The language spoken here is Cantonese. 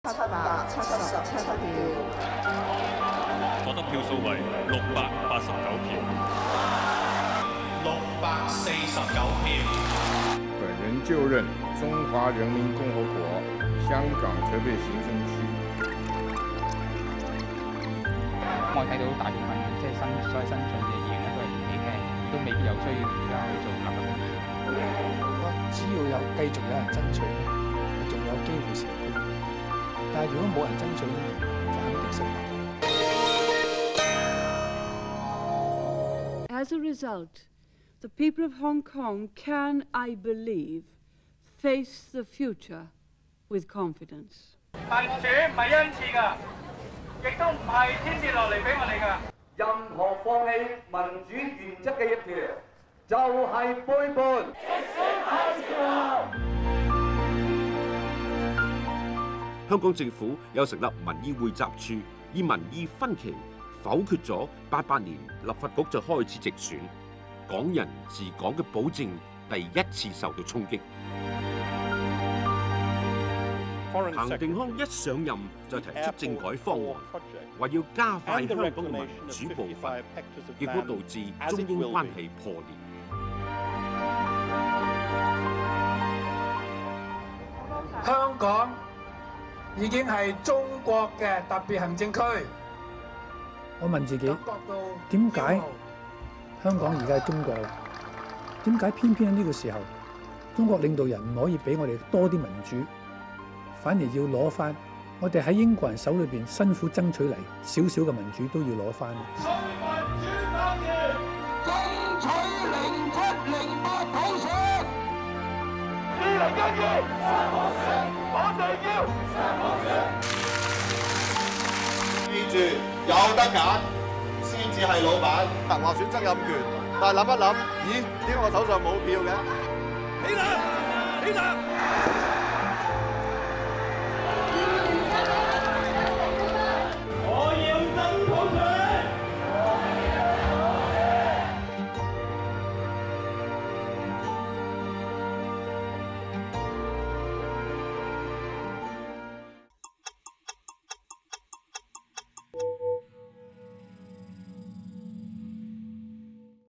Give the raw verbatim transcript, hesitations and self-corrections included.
七百七十七票， 獲得票數為六百八十九票， 六百四十九票。 本人就任中華人民共和國香港特別行政區。 我睇到大部分即係新所謂新進嘅議員咧，都係年紀輕，都未必有需要而家去做立法會議員。 只要有繼續有人爭取咧，仲有機會成功。但係如果冇人爭取咧，就肯定失敗。 As a result, the people of Hong Kong can, I believe, face the future with confidence. 民主唔係恩賜㗎，亦都唔係天跌落嚟俾我哋㗎。 任何放棄民主原則嘅一條，就係背叛。 香港政府有成立民意匯集處，以民意分歧否決咗八八年立法局就開始直選，港人治港嘅保證第一次受到衝擊。彭定康一上任就提出政改方案，話要加快香港嘅民主步伐，結果導致中英關係破裂。 香港已經係中國嘅特別行政區。我問自己，點解香港而家係中國啦？點解偏偏喺呢個時候，中國領導人唔可以俾我哋多啲民主，反而要攞翻我哋喺英國人手裏邊辛苦爭取嚟少少嘅民主都要攞翻？ 爭取零七零八普選，二零一二我哋要記住有得揀先至係老闆。嗱，話選曾蔭權，但係諗一諗，咦？點解我手上冇票嘅？起立！起立！